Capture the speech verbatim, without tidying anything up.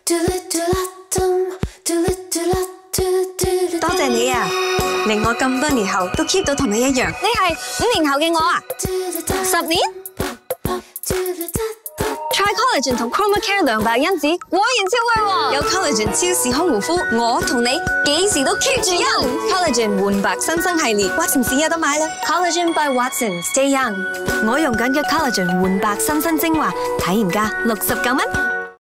多謝你啊，令我咁多年後都 keep 到同你一樣。 你係五年後嘅我啊？十年 ？Tri-Collagen 同 ChromaCare 亮白因子果然超威喎！ 有 Collagen 超時空護膚，我同你幾時都 keep 住 young。Collagen 煥白新生系列 ，Watsons 有得買啦。 Collagen by Watsons，Stay Young。 我用緊嘅 Collagen 煥白新生精華，體驗價六十九蚊。